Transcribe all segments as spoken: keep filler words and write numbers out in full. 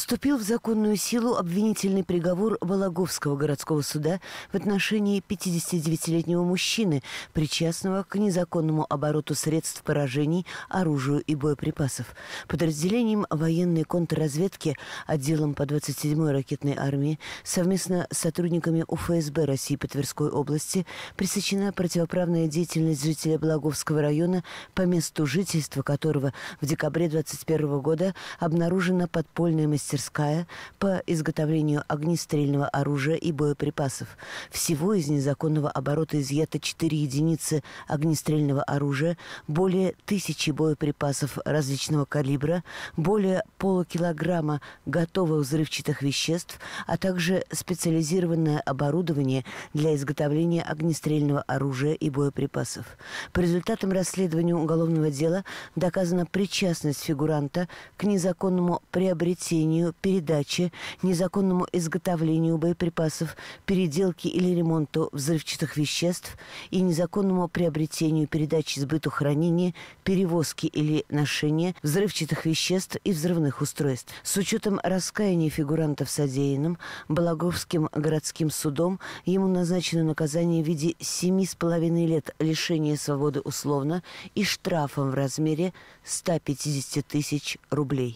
Вступил в законную силу обвинительный приговор Вологодского городского суда в отношении пятидесятидевятилетнего мужчины, причастного к незаконному обороту средств поражений, оружию и боеприпасов. Подразделением военной контрразведки, отделом по двадцать седьмой ракетной армии, совместно с сотрудниками У Эф Эс Бэ России по Тверской области пресечена противоправная деятельность жителя Благовского района, по месту жительства которого в декабре двадцать первого года обнаружена подпольная мастерская мастерская по изготовлению огнестрельного оружия и боеприпасов. Всего из незаконного оборота изъято четыре единицы огнестрельного оружия, более тысячи боеприпасов различного калибра, более полукилограмма готовых взрывчатых веществ, а также специализированное оборудование для изготовления огнестрельного оружия и боеприпасов. По результатам расследования уголовного дела доказана причастность фигуранта к незаконному приобретению, передаче, незаконному изготовлению боеприпасов, переделке или ремонту взрывчатых веществ и незаконному приобретению, передаче, сбыту, хранению, перевозке или ношению взрывчатых веществ и взрывных устройств. С учетом раскаяния фигуранта в содеянном, Благовским городским судом ему назначено наказание в виде семи с половиной лет лишения свободы условно и штрафом в размере ста пятидесяти тысяч рублей.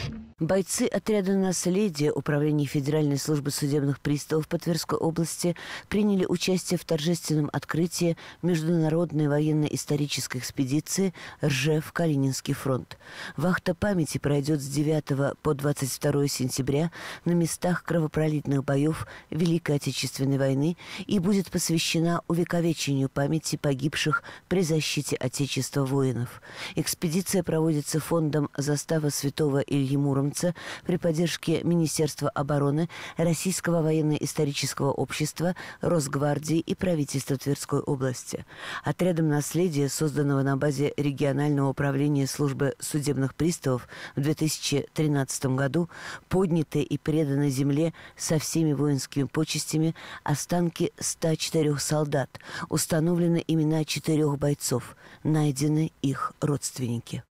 Бойцы отряда «Наследие» Управления Федеральной службы судебных приставов по Тверской области приняли участие в торжественном открытии международной военно-исторической экспедиции «Ржев-Калининский фронт». Вахта памяти пройдет с девятого по двадцать второе сентября на местах кровопролитных боев Великой Отечественной войны и будет посвящена увековечению памяти погибших при защите Отечества воинов. Экспедиция проводится фондом «Застава святого Ильи Муромца» при поддержке Министерства обороны, Российского военно-исторического общества, Росгвардии и правительства Тверской области. Отрядом «Наследие», созданного на базе регионального управления службы судебных приставов в две тысячи тринадцатом году, подняты и преданы земле со всеми воинскими почестями останки ста четырёх солдат, установлены имена четырех бойцов, найдены их родственники.